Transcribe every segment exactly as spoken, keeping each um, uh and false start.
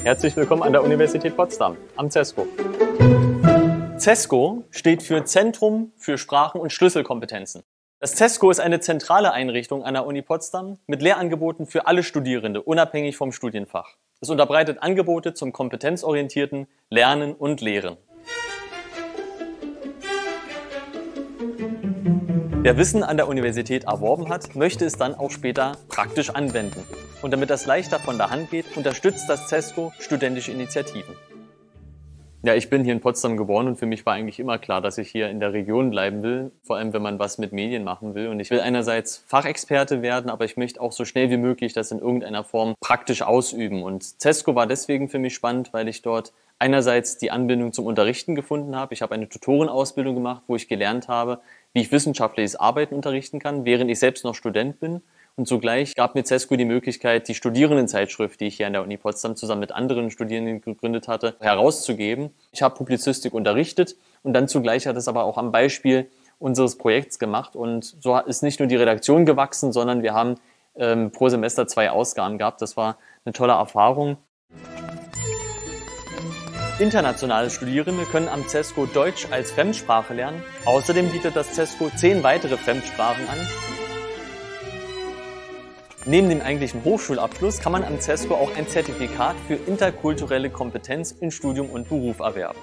Herzlich willkommen an der Universität Potsdam, am CESCO. CESCO steht für Zentrum für Sprachen- und Schlüsselkompetenzen. Das CESCO ist eine zentrale Einrichtung an der Uni Potsdam mit Lehrangeboten für alle Studierende, unabhängig vom Studienfach. Es unterbreitet Angebote zum kompetenzorientierten Lernen und Lehren. Wer Wissen an der Universität erworben hat, möchte es dann auch später praktisch anwenden. Und damit das leichter von der Hand geht, unterstützt das CESCO studentische Initiativen. Ja, ich bin hier in Potsdam geboren und für mich war eigentlich immer klar, dass ich hier in der Region bleiben will, vor allem wenn man was mit Medien machen will. Und ich will einerseits Fachexperte werden, aber ich möchte auch so schnell wie möglich das in irgendeiner Form praktisch ausüben. Und CESCO war deswegen für mich spannend, weil ich dort einerseits die Anbindung zum Unterrichten gefunden habe. Ich habe eine Tutorenausbildung gemacht, wo ich gelernt habe, wie ich wissenschaftliches Arbeiten unterrichten kann, während ich selbst noch Student bin. Und zugleich gab mir CESCO die Möglichkeit, die Studierendenzeitschrift, die ich hier an der Uni Potsdam zusammen mit anderen Studierenden gegründet hatte, herauszugeben. Ich habe Publizistik unterrichtet und dann zugleich hat es aber auch am Beispiel unseres Projekts gemacht. Und so ist nicht nur die Redaktion gewachsen, sondern wir haben ähm, pro Semester zwei Ausgaben gehabt. Das war eine tolle Erfahrung. Internationale Studierende können am CESCO Deutsch als Fremdsprache lernen. Außerdem bietet das CESCO zehn weitere Fremdsprachen an. Neben dem eigentlichen Hochschulabschluss kann man am CESCO auch ein Zertifikat für interkulturelle Kompetenz in Studium und Beruf erwerben.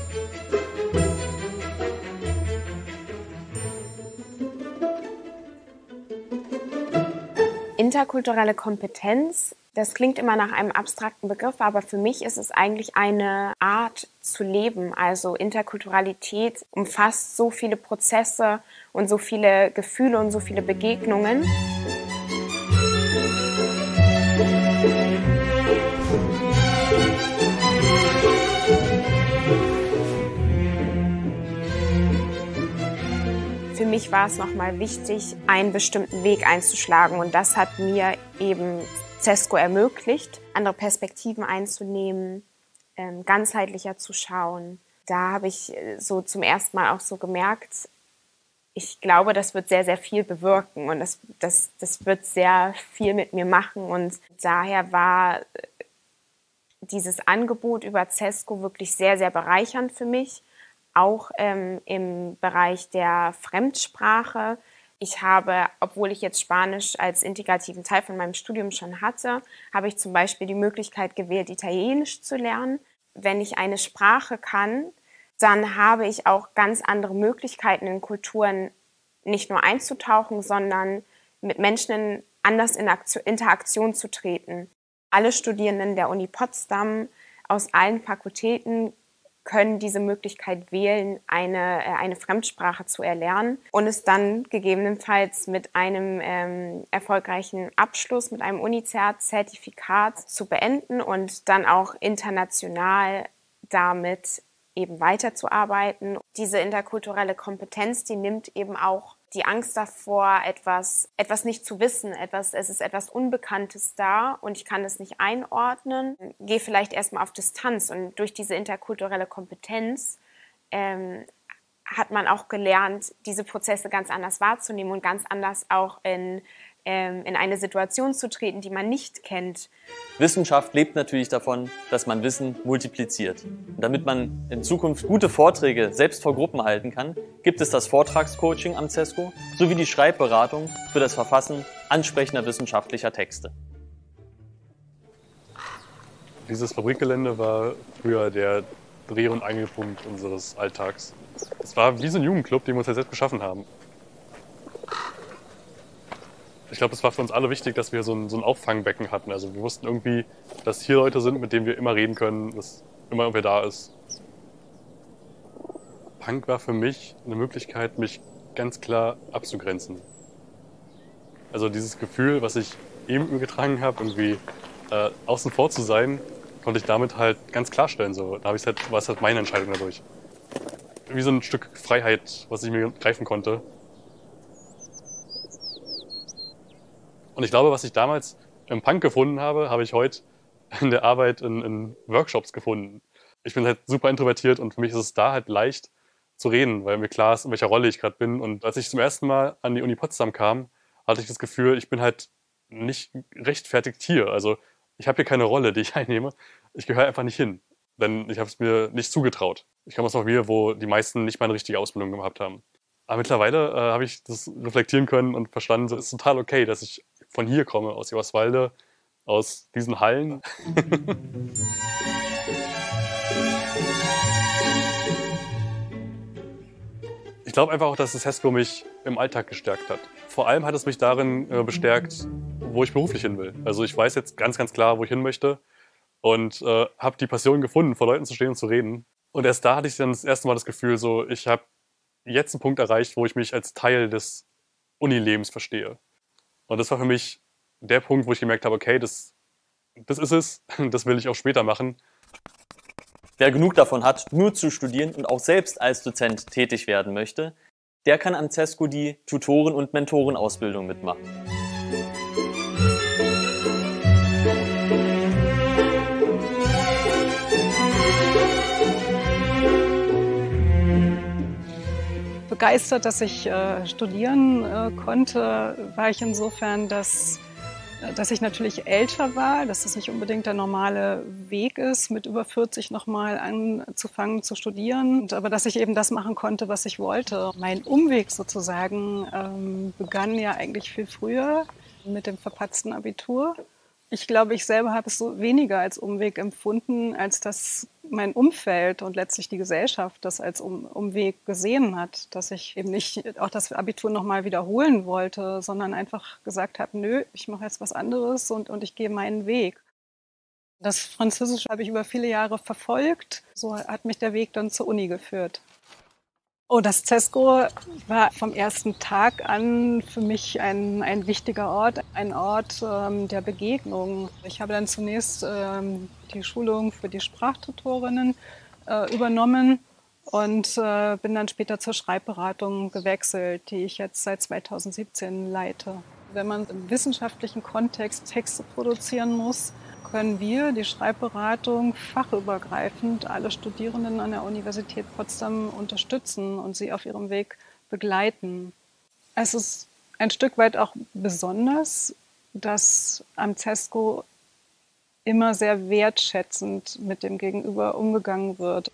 Interkulturelle Kompetenz, das klingt immer nach einem abstrakten Begriff, aber für mich ist es eigentlich eine Art zu leben. Also Interkulturalität umfasst so viele Prozesse und so viele Gefühle und so viele Begegnungen. Für mich war es nochmal wichtig, einen bestimmten Weg einzuschlagen und das hat mir eben CESCO ermöglicht, andere Perspektiven einzunehmen, ähm, ganzheitlicher zu schauen. Da habe ich so zum ersten Mal auch so gemerkt, ich glaube, das wird sehr, sehr viel bewirken und das, das, das wird sehr viel mit mir machen und daher war dieses Angebot über CESCO wirklich sehr, sehr bereichernd für mich. Auch ähm, im Bereich der Fremdsprache. Ich habe, obwohl ich jetzt Spanisch als integrativen Teil von meinem Studium schon hatte, habe ich zum Beispiel die Möglichkeit gewählt, Italienisch zu lernen. Wenn ich eine Sprache kann, dann habe ich auch ganz andere Möglichkeiten in Kulturen nicht nur einzutauchen, sondern mit Menschen anders in Interaktion zu treten. Alle Studierenden der Uni Potsdam aus allen Fakultäten können diese Möglichkeit wählen, eine, eine Fremdsprache zu erlernen und es dann gegebenenfalls mit einem ähm, erfolgreichen Abschluss, mit einem UniCert-Zertifikat zu beenden und dann auch international damit eben weiterzuarbeiten. Diese interkulturelle Kompetenz, die nimmt eben auch die Angst davor, etwas, etwas nicht zu wissen, etwas, es ist etwas Unbekanntes da und ich kann es nicht einordnen. Gehe vielleicht erstmal auf Distanz und durch diese interkulturelle Kompetenz ähm, hat man auch gelernt, diese Prozesse ganz anders wahrzunehmen und ganz anders auch in, ähm, in eine Situation zu treten, die man nicht kennt. Wissenschaft lebt natürlich davon, dass man Wissen multipliziert. Und damit man in Zukunft gute Vorträge selbst vor Gruppen halten kann, gibt es das Vortragscoaching am CESCO sowie die Schreibberatung für das Verfassen ansprechender wissenschaftlicher Texte. Dieses Fabrikgelände war früher der Dreh- und Angelpunkt unseres Alltags. Es war wie so ein Jugendclub, den wir uns ja selbst geschaffen haben. Ich glaube, es war für uns alle wichtig, dass wir so ein, so ein Auffangbecken hatten. Also wir wussten irgendwie, dass hier Leute sind, mit denen wir immer reden können, dass immer irgendwer da ist. Punk war für mich eine Möglichkeit, mich ganz klar abzugrenzen. Also dieses Gefühl, was ich eben mit mir getragen habe, irgendwie äh, außen vor zu sein, konnte ich damit halt ganz klarstellen. So. Da habe ich halt, war es halt meine Entscheidung dadurch. Wie so ein Stück Freiheit, was ich mir greifen konnte. Und ich glaube, was ich damals im Punk gefunden habe, habe ich heute in der Arbeit in, in Workshops gefunden. Ich bin halt super introvertiert und für mich ist es da halt leicht zu reden, weil mir klar ist, in welcher Rolle ich gerade bin. Und als ich zum ersten Mal an die Uni Potsdam kam, hatte ich das Gefühl, ich bin halt nicht rechtfertigt hier. Also ich habe hier keine Rolle, die ich einnehme. Ich gehöre einfach nicht hin, denn ich habe es mir nicht zugetraut. Ich komme aus einer Familie, wo die meisten nicht mal eine richtige Ausbildung gehabt haben. Aber mittlerweile äh, habe ich das reflektieren können und verstanden, so, es ist total okay, dass ich von hier komme, aus Eberswalde, aus diesen Hallen. Ich glaube einfach auch, dass das CESCO mich im Alltag gestärkt hat. Vor allem hat es mich darin äh, bestärkt, wo ich beruflich hin will. Also ich weiß jetzt ganz, ganz klar, wo ich hin möchte und äh, habe die Passion gefunden, vor Leuten zu stehen und zu reden. Und erst da hatte ich dann das erste Mal das Gefühl, so, ich habe jetzt einen Punkt erreicht, wo ich mich als Teil des Unilebens verstehe. Und das war für mich der Punkt, wo ich gemerkt habe, okay, das, das ist es, das will ich auch später machen. Wer genug davon hat, nur zu studieren und auch selbst als Dozent tätig werden möchte, der kann am CESCO die Tutoren- und Mentorenausbildung mitmachen. Begeistert, dass ich äh, studieren äh, konnte, war ich insofern, dass dass ich natürlich älter war, dass das nicht unbedingt der normale Weg ist, mit über vierzig nochmal anzufangen zu studieren, aber dass ich eben das machen konnte, was ich wollte. Mein Umweg sozusagen ähm, begann ja eigentlich viel früher mit dem verpatzten Abitur. Ich glaube, ich selber habe es so weniger als Umweg empfunden, als dass mein Umfeld und letztlich die Gesellschaft das als um Umweg gesehen hat. Dass ich eben nicht auch das Abitur nochmal wiederholen wollte, sondern einfach gesagt habe, nö, ich mache jetzt was anderes und, und ich gehe meinen Weg. Das Französische habe ich über viele Jahre verfolgt. So hat mich der Weg dann zur Uni geführt. Oh, das CESCO war vom ersten Tag an für mich ein, ein wichtiger Ort, ein Ort ähm, der Begegnung. Ich habe dann zunächst ähm, die Schulung für die Sprachtutorinnen äh, übernommen und äh, bin dann später zur Schreibberatung gewechselt, die ich jetzt seit zweitausendsiebzehn leite. Wenn man im wissenschaftlichen Kontext Texte produzieren muss, können wir, die Schreibberatung, fachübergreifend alle Studierenden an der Universität Potsdam unterstützen und sie auf ihrem Weg begleiten. Es ist ein Stück weit auch besonders, dass am CESCO immer sehr wertschätzend mit dem Gegenüber umgegangen wird.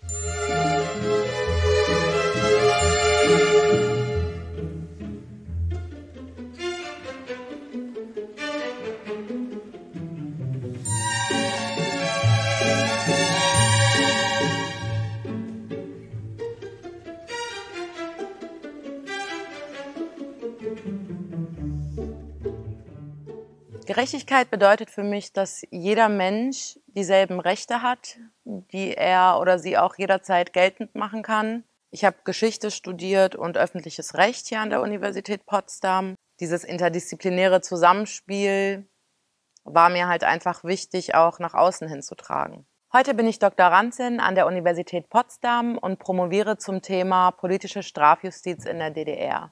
Gerechtigkeit bedeutet für mich, dass jeder Mensch dieselben Rechte hat, die er oder sie auch jederzeit geltend machen kann. Ich habe Geschichte studiert und öffentliches Recht hier an der Universität Potsdam. Dieses interdisziplinäre Zusammenspiel war mir halt einfach wichtig, auch nach außen hinzutragen. Heute bin ich Doktorandin an der Universität Potsdam und promoviere zum Thema politische Strafjustiz in der D D R.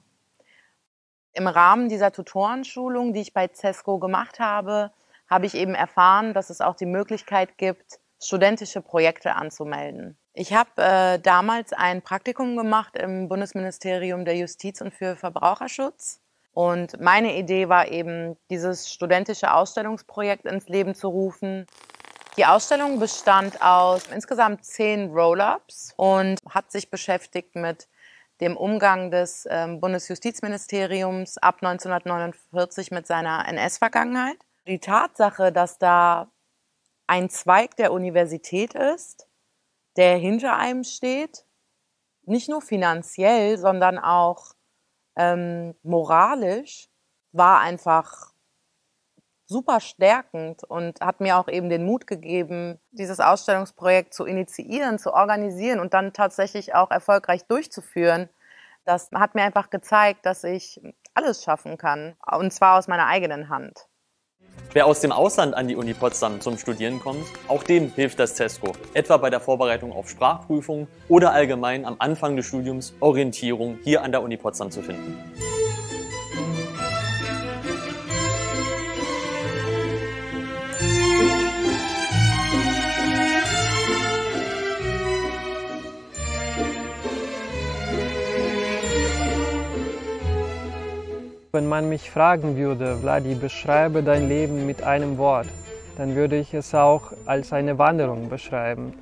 Im Rahmen dieser Tutorenschulung, die ich bei CESCO gemacht habe, habe ich eben erfahren, dass es auch die Möglichkeit gibt, studentische Projekte anzumelden. Ich habe äh, damals ein Praktikum gemacht im Bundesministerium der Justiz und für Verbraucherschutz. Und meine Idee war eben, dieses studentische Ausstellungsprojekt ins Leben zu rufen. Die Ausstellung bestand aus insgesamt zehn Roll-ups und hat sich beschäftigt mit dem Umgang des ähm, Bundesjustizministeriums ab neunzehnhundertneunundvierzig mit seiner N S-Vergangenheit. Die Tatsache, dass da ein Zweig der Universität ist, der hinter einem steht, nicht nur finanziell, sondern auch ähm, moralisch, war einfach super stärkend und hat mir auch eben den Mut gegeben, dieses Ausstellungsprojekt zu initiieren, zu organisieren und dann tatsächlich auch erfolgreich durchzuführen. Das hat mir einfach gezeigt, dass ich alles schaffen kann, und zwar aus meiner eigenen Hand. Wer aus dem Ausland an die Uni Potsdam zum Studieren kommt, auch dem hilft das CESCO, etwa bei der Vorbereitung auf Sprachprüfungen oder allgemein am Anfang des Studiums Orientierung hier an der Uni Potsdam zu finden. Wenn man mich fragen würde, Vladi, beschreibe dein Leben mit einem Wort, dann würde ich es auch als eine Wanderung beschreiben.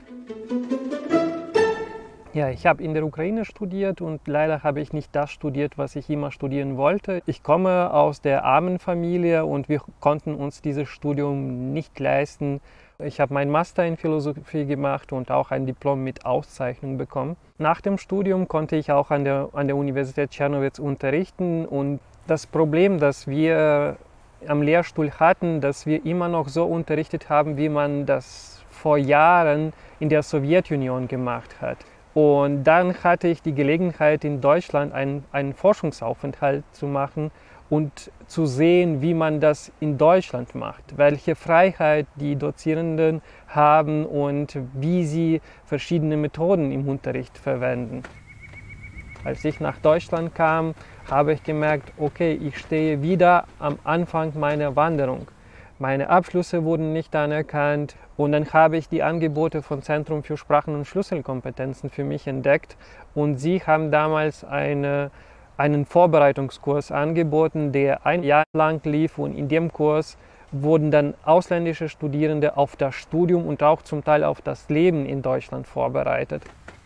Ja, ich habe in der Ukraine studiert und leider habe ich nicht das studiert, was ich immer studieren wollte. Ich komme aus der armen Familie und wir konnten uns dieses Studium nicht leisten. Ich habe meinen Master in Philosophie gemacht und auch ein Diplom mit Auszeichnung bekommen. Nach dem Studium konnte ich auch an der, an der Universität Czernowitz unterrichten und das Problem, das wir am Lehrstuhl hatten, dass wir immer noch so unterrichtet haben, wie man das vor Jahren in der Sowjetunion gemacht hat. Und dann hatte ich die Gelegenheit, in Deutschland einen, einen Forschungsaufenthalt zu machen und zu sehen, wie man das in Deutschland macht, welche Freiheit die Dozierenden haben und wie sie verschiedene Methoden im Unterricht verwenden. Als ich nach Deutschland kam, habe ich gemerkt, okay, ich stehe wieder am Anfang meiner Wanderung. Meine Abschlüsse wurden nicht anerkannt und dann habe ich die Angebote vom Zentrum für Sprachen- und Schlüsselkompetenzen für mich entdeckt und sie haben damals eine, einen Vorbereitungskurs angeboten, der ein Jahr lang lief und in dem Kurs wurden dann ausländische Studierende auf das Studium und auch zum Teil auf das Leben in Deutschland vorbereitet.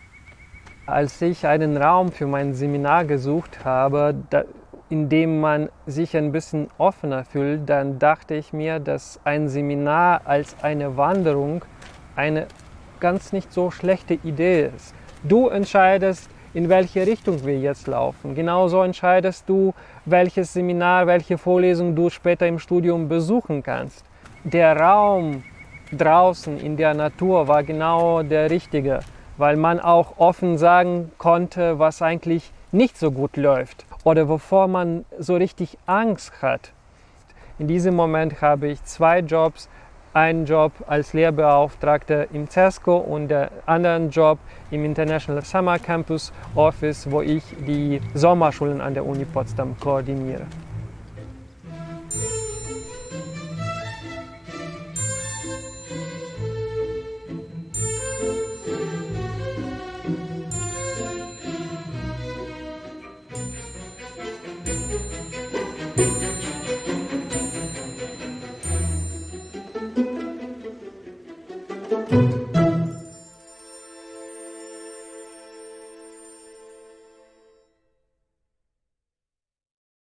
Als ich einen Raum für mein Seminar gesucht habe, da, in dem man sich ein bisschen offener fühlt, dann dachte ich mir, dass ein Seminar als eine Wanderung eine ganz nicht so schlechte Idee ist. Du entscheidest, in welche Richtung wir jetzt laufen. Genauso entscheidest du, welches Seminar, welche Vorlesung du später im Studium besuchen kannst. Der Raum draußen in der Natur war genau der richtige, weil man auch offen sagen konnte, was eigentlich nicht so gut läuft oder wovor man so richtig Angst hat. In diesem Moment habe ich zwei Jobs, einen Job als Lehrbeauftragter im CESCO und den anderen Job im International Summer Campus Office, wo ich die Sommerschulen an der Uni Potsdam koordiniere.